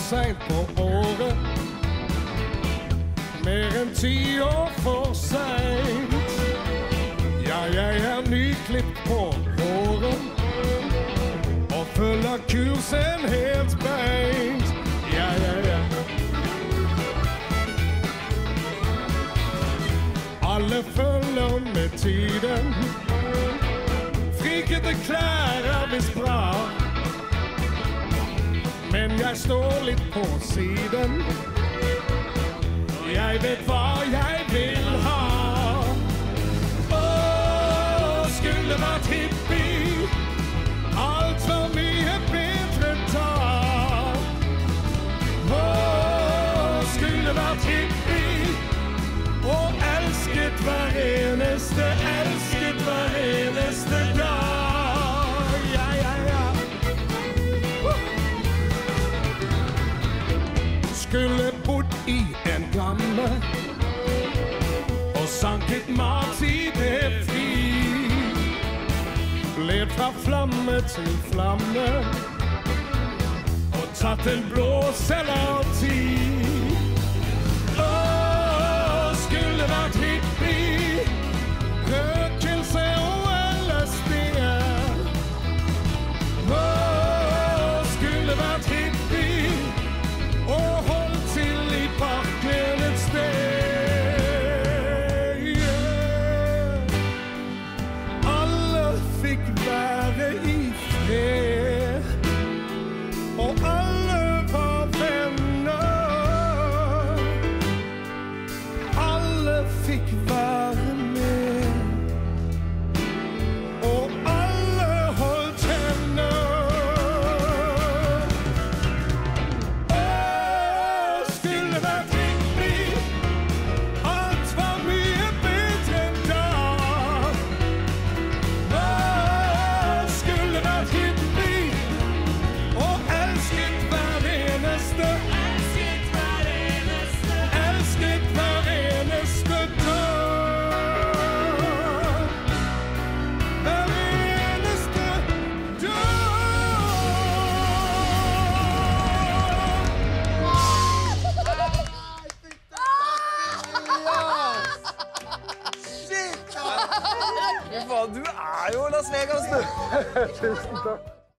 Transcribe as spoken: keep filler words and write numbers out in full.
sent på året. Mer enn ti år for sent. Ja, jeg er nyklipt på håret og følger kursen helt beint. Ja, ja, ja. Alle følger med tiden. Frikete klær er visst bra, men jeg står litt på siden. Jeg vet hva jeg vil ha. Åh, skulle vært hippie, alt var mye bedre da. Åh, skulle vært hippie, og elsket hver eneste, elsket hver eneste dag. Ja, ja, ja. Skulle bodd i en gamme og sanket mat i det fri. Led fra flamme til flamme og tatt en blåsellertid. Åh, skulle vært hippie, røkelse og L S D. Åh, skulle vært hippie og holdt til i parken et sted. Yeah. Alle fikk være i fred, og alle var venner. Alle fikk være med, og alle holdt hender. Åh, skulle vært hippie, alt var mye bedre da. Åh, skulle vært hippie, og elsket hver eneste, elsket hver eneste, elsket hver eneste dag. Hver eneste dag. Shit! Fy faen, du er jo Las Vegas, du! Tusen takk.